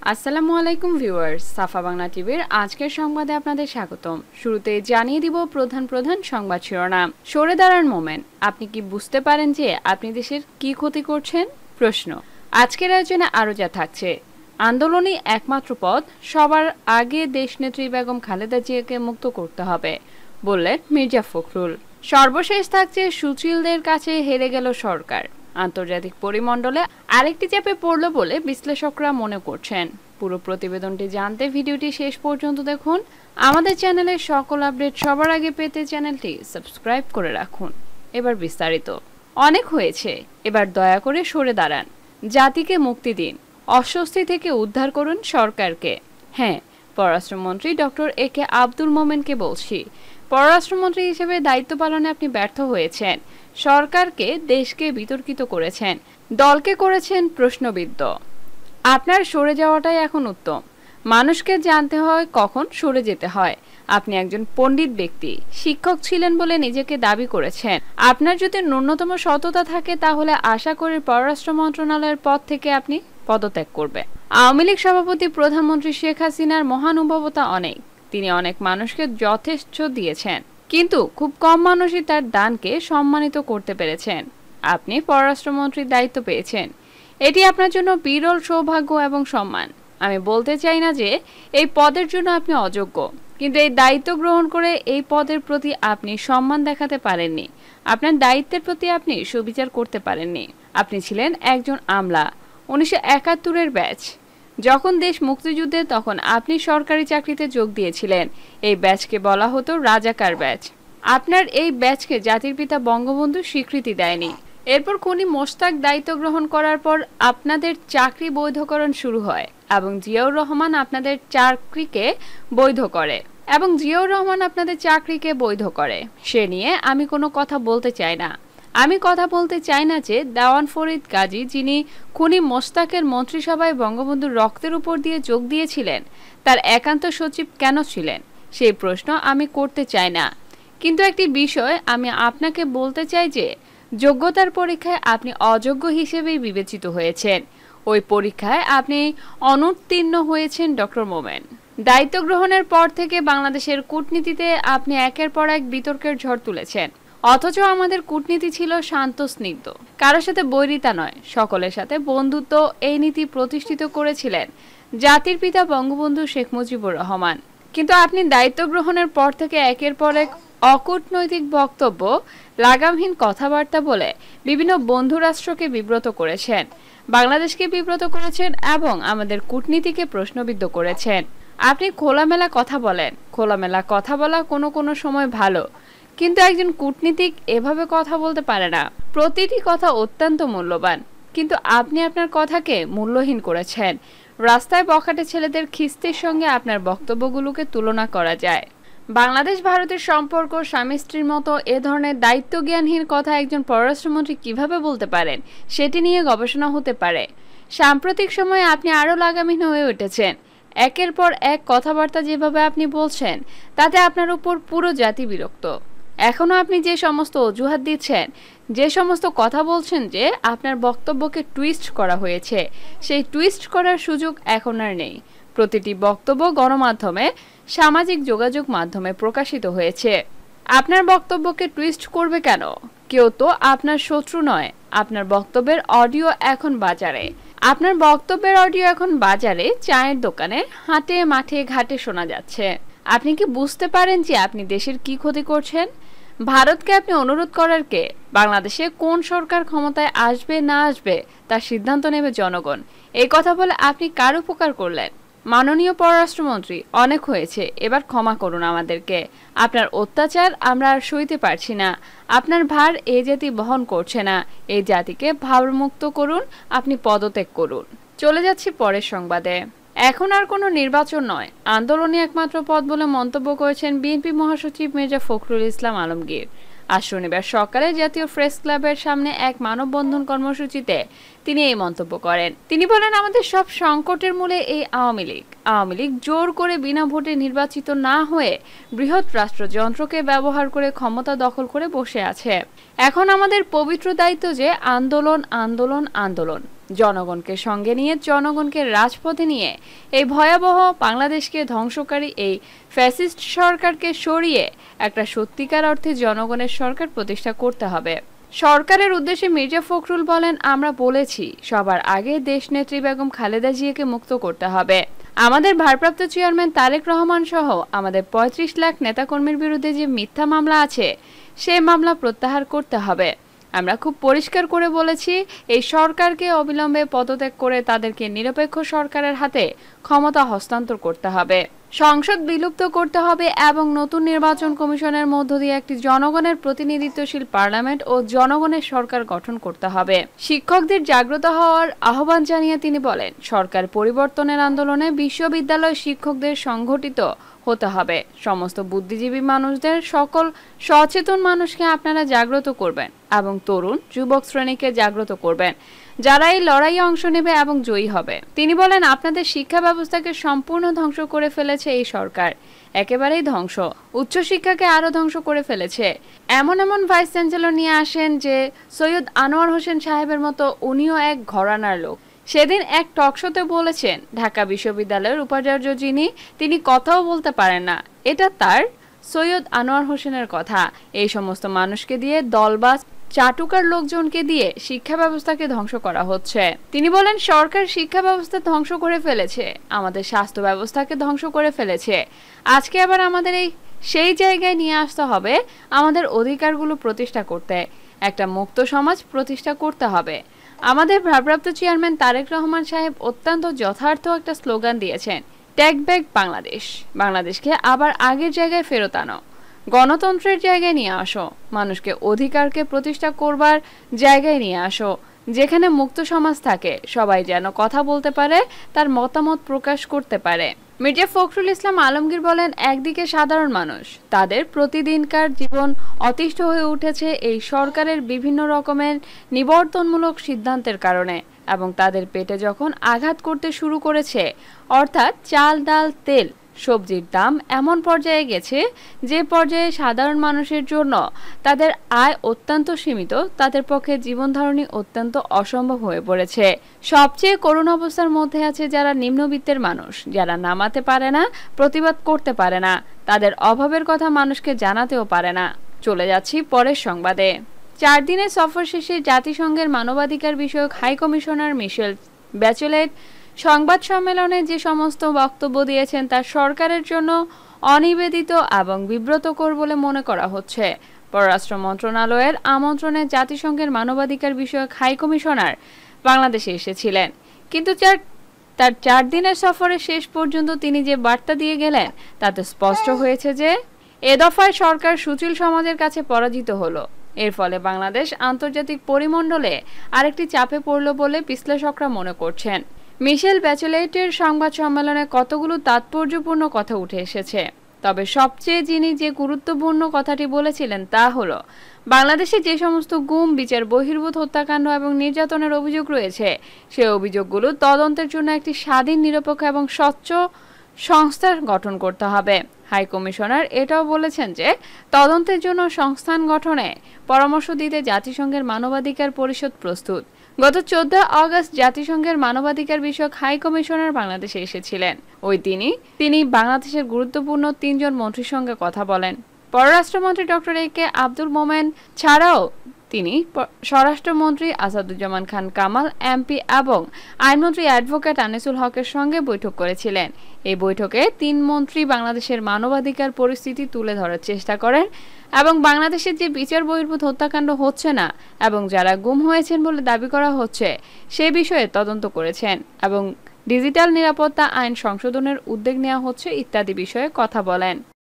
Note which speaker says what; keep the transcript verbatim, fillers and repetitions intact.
Speaker 1: আসসালামু আলাইকুম ভিউয়ার্স, সাফা বাংলা টিভির আজকের সংবাদে আপনাদের স্বাগতম। শুরুতে জানিয়ে দিব প্রধান প্রধান সংবাদ শিরোনাম। সরে দাঁড়ান মোমেন্ট, আপনি কি বুঝতে পারেন যে আপনি দেশের কি ক্ষতি করছেন? প্রশ্ন। আজকের আয়োজনে আরও যা থাকছে: আন্দোলনই একমাত্র পথ, সবার আগে দেশনেত্রী বেগম খালেদা জিয়াকে মুক্ত করতে হবে বললেন মির্জা ফখরুল। সর্বশেষ থাকছে সুচিলদের কাছে হেরে গেল সরকার, আন্তর্জাতিক পরিমণ্ডলে আরেকটি চাপে পড়ল বলে বিশ্লেষকরা মনে করছেন। পুরো প্রতিবেদনটি জানতে ভিডিওটি শেষ পর্যন্ত দেখুন। আমাদের চ্যানেলের সকল আপডেট সবার আগে পেতে চ্যানেলটি সাবস্ক্রাইব করে রাখুন। এবার বিস্তারিত। অনেক হয়েছে, এবার দয়া করে সরে দাঁড়ান, জাতিকে মুক্তি দিন, অস্বস্তি থেকে উদ্ধার করুন সরকারকে। হ্যাঁ, পররাষ্ট্রমন্ত্রী ডক্টর এ কে আব্দুল মোমেনকে বলছি। পররাষ্ট্রমন্ত্রী হিসেবে দায়িত্ব পালনে আপনি ব্যর্থ হয়েছেন, সরকারকে দেশকে বিতর্কিত করেছেন, দলকে করেছেন প্রশ্নবিদ্ধ। আপনার সরে যাওয়াটাই এখন উত্তম। মানুষকে জানতে হয় কখন সরে যেতে হয়। আপনি একজন পণ্ডিত ব্যক্তি, শিক্ষক ছিলেন বলে নিজেকে দাবি করেছেন। আপনার যদি ন্যূনতম সততা থাকে তাহলে আশা করি পররাষ্ট্র মন্ত্রণালয়ের পদ থেকে আপনি পদত্যাগ করবে। আওয়ামী লীগ সভাপতি প্রধানমন্ত্রী শেখ হাসিনার মহানুভবতা অনেক, তিনি অনেক মানুষকে যথেষ্ট দিয়েছেন, কিন্তু খুব কম মানুষই তার দানকে সম্মানিত করতে পেরেছেন। আপনি পররাষ্ট্রমন্ত্রীর দায়িত্ব পেয়েছেন, এটি আপনার জন্য বিরল সৌভাগ্য এবং সম্মান। আমি বলতে চাই না যে এই পদের জন্য আপনি অযোগ্য, কিন্তু এই দায়িত্ব গ্রহণ করে এই পদের প্রতি আপনি সম্মান দেখাতে পারেননি। আপনার দায়িত্বের প্রতি আপনি সুবিচার করতে পারেননি। আপনি ছিলেন একজন আমলা, উনিশশো একাত্তরের ব্যাচ। যখন দেশ মুক্তিযুদ্ধে তখন আপনি সরকারি চাকরিতে যোগ দিয়েছিলেন। এই ব্যাচকে বলা হতো রাজাকার ব্যাচ। আপনার এই ব্যাচকে জাতির পিতা বঙ্গবন্ধু স্বীকৃতি দেয়নি। এরপর খুনি মোশতাক দায়িত্ব গ্রহণ করার পর আপনাদের চাকরি বৈধকরণ শুরু হয় এবং জিয়াউর রহমান আপনাদের চাকরিকে বৈধ করে এবং জিয়াউর রহমান আপনাদের চাকরিকে বৈধ করে সে নিয়ে আমি কোনো কথা বলতে চাই না। আমি কথা বলতে চাই না যে দেওয়ান ফরিদ গাজী, যিনি খুনি মোশতাকের মন্ত্রিসভায় বঙ্গবন্ধুর রক্তের উপর দিয়ে যোগ দিয়েছিলেন, তার একান্ত সচিব কেন ছিলেন সেই প্রশ্ন আমি করতে চাই না। কিন্তু একটি বিষয় আমি আপনাকে বলতে চাই যে যোগ্যতার পরীক্ষায় আপনি অযোগ্য হিসেবেই বিবেচিত হয়েছেন। ওই পরীক্ষায় আপনি অনুত্তীর্ণ হয়েছেন ডক্টর মোমেন। দায়িত্ব গ্রহণের পর থেকে বাংলাদেশের কূটনীতিতে আপনি একের পর এক বিতর্কের ঝড় তুলেছেন, অথচ আমাদের কূটনীতি ছিল শান্ত স্নিগ্ধ, কারোর সাথে বৈরিতা নয়, সকলের সাথে বন্ধুত্ব। এই নীতি প্রতিষ্ঠিত করেছিলেন জাতির পিতা বঙ্গবন্ধু শেখ মুজিবুর রহমান। কিন্তু আপনি দায়িত্ব গ্রহণের পর থেকে একের পর এক অকূটনৈতিক বক্তব্য, লাগামহীন কথাবার্তা বলে বিভিন্ন বন্ধু রাষ্ট্রকে বিব্রত করেছেন, বাংলাদেশকে বিব্রত করেছেন এবং আমাদের কূটনীতিকে প্রশ্নবিদ্ধ করেছেন। আপনি খোলামেলা কথা বলেন, খোলামেলা কথা বলা কোনো কোনো সময় ভালো, কিন্তু একজন কূটনীতিক এভাবে কথা বলতে পারে না। প্রতিটি কথা অত্যন্ত মূল্যবান, কিন্তু আপনি আপনার কথাকে মূল্যহীন করেছেন। রাস্তায় বখাটে ছেলেদের খিস্তির সঙ্গে আপনার বক্তব্যগুলোকে তুলনা করা যায়। বাংলাদেশ ভারতের সম্পর্ক স্বামী স্ত্রীর মতো এ ধরনের দায়িত্বজ্ঞানহীন কথা একজন পররাষ্ট্রমন্ত্রী কিভাবে বলতে পারেন সেটি নিয়ে গবেষণা হতে পারে। সাম্প্রতিক সময়ে আপনি আরও লাগামহীন হয়ে উঠেছেন। একের পর এক কথাবার্তা যেভাবে আপনি বলছেন তাতে আপনার উপর পুরো জাতি বিরক্ত। এখনও আপনি যে সমস্ত অজুহাত দিচ্ছেন, যে সমস্ত কথা বলছেন যে আপনার বক্তব্যকে টুইস্ট করা হয়েছে, সেই টুইস্ট করার সুযোগ এখন আর নেই। প্রতিটি বক্তব্য গণমাধ্যমে, সামাজিক যোগাযোগ মাধ্যমে প্রকাশিত হয়েছে। আপনার বক্তব্যকে টুইস্ট করবে কেন? কেউ তো আপনার শত্রু নয়। আপনার বক্তব্যের অডিও এখন বাজারে, আপনার বক্তব্যের অডিও এখন বাজারে, চায়ের দোকানে, হাটে, মাঠে, ঘাটে শোনা যাচ্ছে। আপনি কি বুঝতে পারেন যে আপনি দেশের কি ক্ষতি করছেন? ভারতকে আপনি অনুরোধ করার কে? বাংলাদেশে কোন সরকার ক্ষমতায় আসবে না আসবে তার সিদ্ধান্ত নেবে জনগণ। এই কথা বলে আপনি কার উপকার করলেন? মাননীয় পররাষ্ট্রমন্ত্রী, অনেক হয়েছে, এবার ক্ষমা করুন আমাদেরকে। আপনার অত্যাচার আমরা আর সইতে পারছি না। আপনার ভার এই জাতি বহন করছে না। এই জাতিকে ভারমুক্ত করুন, আপনি পদত্যাগ করুন। চলে যাচ্ছি পরের সংবাদে। এখন আর কোনো নির্বাচন নয়, আন্দোলনই একমাত্র পথ বলে মন্তব্য করেছেন বিএনপি মহাসচিব মির্জা ফখরুল ইসলাম আলমগীর। আজ শনিবার সকালে জাতীয় প্রেস ক্লাবের সামনে এক মানববন্ধন কর্মসূচিতে তিনি এই মন্তব্য করেন। তিনি বলেন, আমাদের সব সংকটের মূলে এই আওয়ামী লীগ। আওয়ামী লীগ জোর করে বিনা ভোটে নির্বাচিত না হয়ে বৃহৎ রাষ্ট্রযন্ত্রকে ব্যবহার করে ক্ষমতা দখল করে বসে আছে। এখন আমাদের পবিত্র দায়িত্ব যে আন্দোলন আন্দোলন আন্দোলন জনগণকে সঙ্গে নিয়ে, জনগণকে রাজপথে নিয়ে এই ভয়াবহ বাংলাদেশকে ধ্বংসকারী এই ফ্যাসিস্ট সরকারকে সরিয়ে একটা সত্যিকার অর্থে জনগণের সরকার প্রতিষ্ঠা করতে হবে। সরকারের উদ্দেশ্যে মির্জা ফখরুল বলেন, আমরা বলেছি সবার আগে দেশনেত্রী বেগম খালেদা জিয়াকে মুক্ত করতে হবে। আমাদের ভারপ্রাপ্ত চেয়ারম্যান তারেক রহমান সহ আমাদের পঁয়ত্রিশ লাখ নেতাকর্মীর বিরুদ্ধে যে মিথ্যা মামলা আছে সে মামলা প্রত্যাহার করতে হবে। আমরা খুব পরিষ্কার করে বলেছি, এই সরকারকে অবিলম্বে পদত্যাগ করে তাদেরকে নিরপেক্ষ সরকারের হাতে ক্ষমতা হস্তান্তর করতে হবে, সংসদ বিলুপ্ত করতে হবে এবং নতুন নির্বাচন কমিশনের মধ্য দিয়ে একটি জনগণের প্রতিনিধিত্বশীল পার্লামেন্ট ও জনগণের সরকার গঠন করতে হবে। শিক্ষকদের জাগ্রত হওয়ার আহ্বান জানিয়ে তিনি বলেন, সরকার পরিবর্তনের আন্দোলনে বিশ্ববিদ্যালয় শিক্ষকদের সংগঠিত হতে হবে। সমস্ত বুদ্ধিজীবী মানুষদের, সকল সচেতন মানুষকে আপনারা জাগ্রত করবেন এবং তরুণ যুবক শ্রেণীকে জাগ্রত করবেন, যারা এই লড়াইয়ে অংশ নেবে এবং জয়ী হবে। তিনি বলেন, আপনাদের শিক্ষা ব্যবস্থাকে সম্পূর্ণ ধ্বংস করে ফেলেছে এই সরকার, একেবারেই ধ্বংস। উচ্চশিক্ষাকে আরো ধ্বংস করে ফেলেছে। এমন এমন ভাইস চ্যান্সেলর নিয়ে আসেন যে সৈয়দ আনোয়ার হোসেন সাহেবের মতো উনিও এক ঘরানার লোক। সেদিন এক টকশোতে বলেছেন, ঢাকা বিশ্ববিদ্যালয়ের উপাচার্য যিনি, তিনি কথাও বলতে পারেন না। এটা তার সৈয়দ আনোয়ার হোসেনের কথা। এই সমস্ত মানুষকে দিয়ে, দলবাজ চাটুকার লোকজনকে দিয়ে শিক্ষা ব্যবস্থাকে ধ্বংস করা হচ্ছে। তিনি বলেন, সরকার শিক্ষা ব্যবস্থা ধ্বংস করে ফেলেছে, আমাদের স্বাস্থ্য ব্যবস্থাকে ধ্বংস করে ফেলেছে। আজকে আবার আমাদের এই সেই জায়গায় নিয়ে আসতে হবে, আমাদের অধিকারগুলো প্রতিষ্ঠা করতে, একটা মুক্ত সমাজ প্রতিষ্ঠা করতে হবে। আমাদের ভারপ্রাপ্ত চেয়ারম্যান তারেক রহমান সাহেব অত্যন্ত যথার্থ একটা স্লোগান দিয়েছেন, টেক ব্যাক বাংলাদেশ। বাংলাদেশকে আবার আগের জায়গায় ফেরত আনো, গণতন্ত্রের জায়গায় নিয়ে আসো, মানুষকে অধিকারকে প্রতিষ্ঠা করবার জায়গায় নিয়ে আসো, যেখানে মুক্ত সমাজ থাকে, সবাই যেন কথা বলতে পারে, তার মতামত প্রকাশ করতে পারে। মির্জা ফখরুল ইসলাম আলমগীর বলেন, একদিকে সাধারণ মানুষ, তাদের প্রতিদিনকার জীবন অতিষ্ঠ হয়ে উঠেছে এই সরকারের বিভিন্ন রকমের নিবর্তনমূলক সিদ্ধান্তের কারণে, এবং তাদের পেটে যখন আঘাত করতে শুরু করেছে, অর্থাৎ চাল, ডাল, তেল, সবজির দাম এমন পর্যায়ে গেছে যে পর্যায়ে সাধারণ মানুষের জন্য তাদের আয় অত্যন্ত সীমিত, তাদের পক্ষে জীবনধারণী অত্যন্ত অসম্ভব হয়ে পড়েছে। সবচেয়ে করুণ অবস্থার মধ্যে আছে যারা নিম্নবিত্তের মানুষ, যারা নামাতে পারে না, প্রতিবাদ করতে পারে না, তাদের অভাবের কথা মানুষকে জানাতেও পারে না। চলে যাচ্ছি পরের সংবাদে। চার দিনের সফর শেষে জাতিসংঘের মানবাধিকার বিষয়ক হাই কমিশনার মিশেল ব্যাচেলেট সংবাদ সম্মেলনে যে সমস্ত বক্তব্য দিয়েছেন তা সরকারের জন্য অনিবেদিত এবং বিব্রতকর বলে মনে করা হচ্ছে। পররাষ্ট্র মন্ত্রণালয়ের আমন্ত্রণে জাতিসংঘের মানবাধিকার বিষয়ক হাই কমিশনার বাংলাদেশে এসেছিলেন, কিন্তু তার চার দিনের সফরে শেষ পর্যন্ত তিনি যে বার্তা দিয়ে গেলেন তাতে স্পষ্ট হয়েছে যে এ দফায় সরকার সুশীল সমাজের কাছে পরাজিত হলো। এর ফলে বাংলাদেশ আন্তর্জাতিক পরিমণ্ডলে আরেকটি চাপে পড়ল বলে বিশ্লেষকরা মনে করছেন। মিশেল ব্যাচেলেটের সংবাদ সম্মেলনে কতগুলো তাৎপর্যপূর্ণ কথা উঠে এসেছে, তবে সবচেয়ে যিনি যে গুরুত্বপূর্ণ কথাটি বলেছিলেন তা হলো, বাংলাদেশে যে সমস্ত গুম, বিচার বহির্ভূত হত্যাকাণ্ড এবং নির্যাতনের অভিযোগ রয়েছে, সে অভিযোগগুলো তদন্তের জন্য একটি স্বাধীন, নিরপেক্ষ এবং স্বচ্ছ সংস্থা গঠন করতে হবে। হাই কমিশনার এটাও বলেছেন যে তদন্তের জন্য সংস্থান গঠনে পরামর্শ দিতে জাতিসংঘের মানবাধিকার পরিষদ প্রস্তুত। গত চোদ্দ আগস্ট জাতিসংঘের মানবাধিকার বিষয়ক হাই কমিশনার বাংলাদেশে এসেছিলেন। ওই দিনই তিনি বাংলাদেশের গুরুত্বপূর্ণ তিনজন মন্ত্রীর সঙ্গে কথা বলেন। পররাষ্ট্রমন্ত্রী ডক্টর এ কে আব্দুল মোমেন ছাড়াও তিনি স্বরাষ্ট্রমন্ত্রী আসাদুজ্জামান খান কামাল এমপি এবং আইনমন্ত্রী অ্যাডভোকেট আনিসুল হকের সঙ্গে বৈঠক করেছিলেন। এই বৈঠকে তিন মন্ত্রী বাংলাদেশের মানবাধিকার পরিস্থিতি তুলে ধরার চেষ্টা করেন এবং বাংলাদেশের যে বিচার বহির্ভূত হত্যাকাণ্ড হচ্ছে না এবং যারা গুম হয়েছেন বলে দাবি করা হচ্ছে সে বিষয়ে তদন্ত করেছেন এবং ডিজিটাল নিরাপত্তা আইন সংশোধনের উদ্যোগ নেওয়া হচ্ছে ইত্যাদি বিষয়ে কথা বলেন।